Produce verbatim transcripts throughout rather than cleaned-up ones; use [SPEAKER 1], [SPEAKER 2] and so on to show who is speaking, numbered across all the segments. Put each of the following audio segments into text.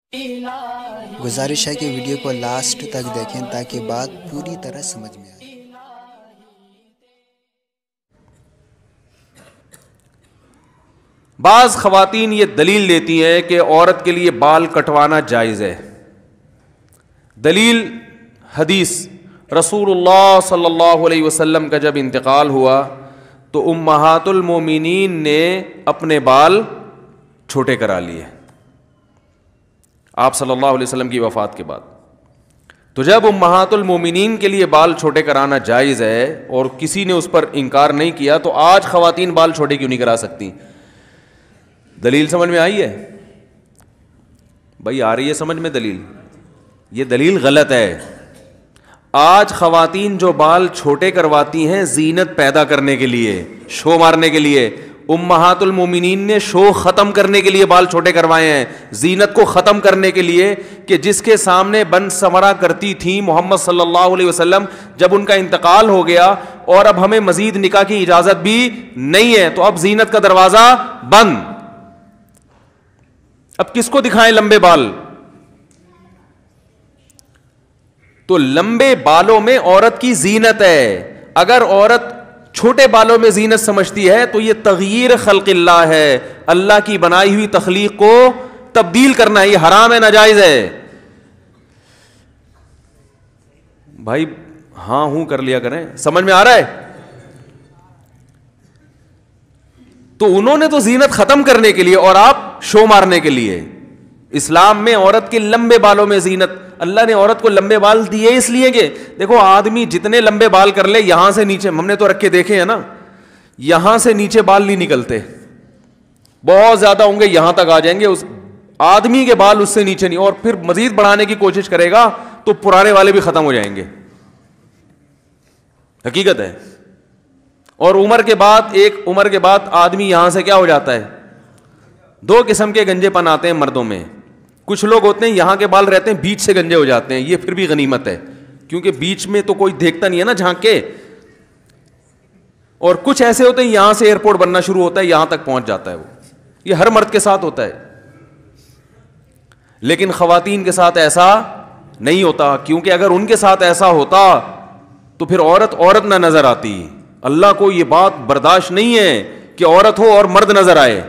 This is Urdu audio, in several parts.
[SPEAKER 1] گزارش ہے کہ ویڈیو کو لاسٹ تک دیکھیں تاکہ بات پوری طرح سمجھ میں آئے۔
[SPEAKER 2] بعض خواتین یہ دلیل دیتی ہیں کہ عورت کے لیے بال کٹوانا جائز ہے۔ دلیل حدیث، رسول اللہ صلی اللہ علیہ وسلم کا جب انتقال ہوا تو امہات المومنین نے اپنے بال چھوٹے کرا لیے آپ صلی اللہ علیہ وسلم کی وفات کے بعد۔ تو جب امہات المومنین کے لیے بال چھوٹے کرانا جائز ہے اور کسی نے اس پر انکار نہیں کیا، تو آج خواتین بال چھوٹے کیوں نہیں کرا سکتی؟ دلیل سمجھ میں آئی ہے بھائی؟ آ رہی ہے سمجھ میں دلیل؟ یہ دلیل غلط ہے۔ آج خواتین جو بال چھوٹے کرواتی ہیں زینت پیدا کرنے کے لیے، شو مارنے کے لیے، امہات المومنین نے شو ختم کرنے کے لیے بال چھوٹے کروائے ہیں، زینت کو ختم کرنے کے لیے، کہ جس کے سامنے بن سمرا کرتی تھیں محمد صلی اللہ علیہ وسلم، جب ان کا انتقال ہو گیا اور اب ہمیں مزید نکاح کی اجازت بھی نہیں ہے، تو اب زینت کا دروازہ بند۔ اب کس کو دکھائیں لمبے بال؟ تو لمبے بالوں میں عورت کی زینت ہے۔ اگر عورت چھوٹے بالوں میں زینت سمجھتی ہے تو یہ تغییر خلق اللہ ہے، اللہ کی بنائی ہوئی تخلیق کو تبدیل کرنا ہے، یہ حرام ہے، ناجائز ہے۔ بھائی ہاں ہوں کر لیا کریں، سمجھ میں آ رہا ہے؟ تو انہوں نے تو زینت ختم کرنے کے لیے اور آپ شو مارنے کے لیے۔ اسلام میں عورت کے لمبے بالوں میں زینت، اللہ نے عورت کو لمبے بال دیے اس لیے کہ دیکھو آدمی جتنے لمبے بال کر لے، یہاں سے نیچے، ہم نے تو رکھ کے دیکھے ہیں نا، یہاں سے نیچے بال نہیں نکلتے، بہت زیادہ ہوں گے یہاں تک آ جائیں گے، اس آدمی کے بال اس سے نیچے نہیں، اور پھر مزید بڑھانے کی کوشش کرے گا تو پرانے والے بھی ختم ہو جائیں گے، حقیقت ہے۔ اور عمر کے بعد، ایک عمر کے بعد آدمی یہاں سے کیا ہو جاتا ہے؟ دو قسم کے گنجے پن آتے ہیں مردوں میں۔ کچھ لوگ ہوتے ہیں یہاں کے بال رہتے ہیں، بیچ سے گنجے ہو جاتے ہیں، یہ پھر بھی غنیمت ہے، کیونکہ بیچ میں تو کوئی دیکھتا نہیں ہے نا جھانک کے۔ اور کچھ ایسے ہوتے ہیں یہاں سے ایئرپورٹ بننا شروع ہوتا ہے، یہاں تک پہنچ جاتا ہے، وہ یہ ہر مرد کے ساتھ ہوتا ہے، لیکن خواتین کے ساتھ ایسا نہیں ہوتا، کیونکہ اگر ان کے ساتھ ایسا ہوتا تو پھر عورت عورت نہ نظر آتی۔ اللہ کو یہ بات برداشت نہیں ہے کہ عورت ہو اور مرد نظر آئے،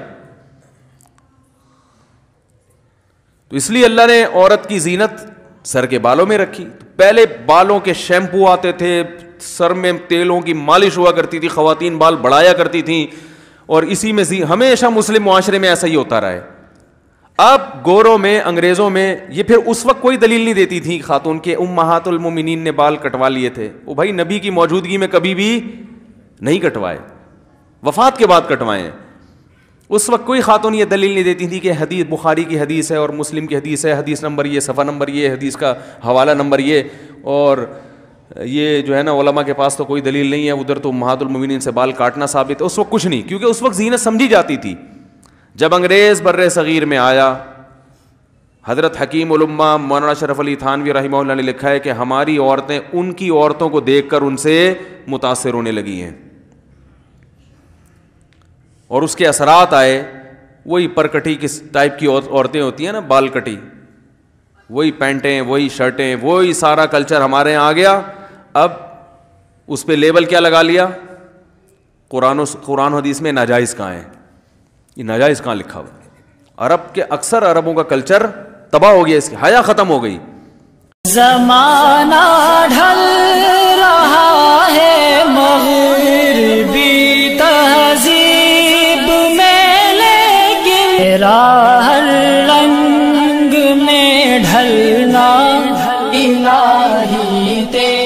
[SPEAKER 2] تو اس لیے اللہ نے عورت کی زینت سر کے بالوں میں رکھی۔ پہلے بالوں کے شیمپو آتے تھے، سر میں تیلوں کی مالش ہوا کرتی تھی، خواتین بال بڑھایا کرتی تھیں، اور اسی میں ہمیشہ مسلم معاشرے میں ایسا ہی ہوتا رہا ہے۔ اب گوروں میں، انگریزوں میں، یہ پھر اس وقت کوئی دلیل نہیں دیتی تھی خاتون کے امہات المومنین نے بال کٹوا لیے تھے، وہ بھائی نبی کی موجودگی میں کبھی بھی نہیں کٹوائے، وفات کے بعد کٹوائے ہیں۔ اس وقت کوئی خاتون یہ دلیل نہیں دیتی تھی کہ حدیث بخاری کی حدیث ہے اور مسلم کی حدیث ہے، حدیث نمبر یہ، صفحہ نمبر یہ، حدیث کا حوالہ نمبر یہ، اور یہ جو ہے نا علماء کے پاس تو کوئی دلیل نہیں ہے، ادھر تو امہات المومنین سے بال کاٹنا ثابت ہے۔ اس وقت کچھ نہیں، کیونکہ اس وقت زینت سمجھی جاتی تھی۔ جب انگریز بر صغیر میں آیا، حضرت حکیم الامہ مولانا اشرف علی تھانوی رحمہ اللہ نے لکھا ہے کہ ہماری عورتیں ان کی عورتوں کو دیکھ کر ان سے متاثر ہونے لگی ہیں، اور اس کے اثرات آئے۔ وہی پرکٹی کس ٹائپ کی عورتیں ہوتی ہیں نا، بال کٹی، وہی پینٹیں، وہی شرٹیں، وہی سارا کلچر ہمارے یہاں آ گیا۔ اب اس پہ لیبل کیا لگا لیا؟ قرآن و قرآن حدیث میں ناجائز کہاں ہے؟ یہ ناجائز کہاں لکھا ہوا؟ عرب کے اکثر عربوں کا کلچر تباہ ہو گیا، اس کی حیا ختم ہو گئی۔
[SPEAKER 3] زمانہ ڈھل رہا ہے مغربی تہذیب میں، لیکن تیرا ہر رنگ میں ڈھلنا الہی تیرا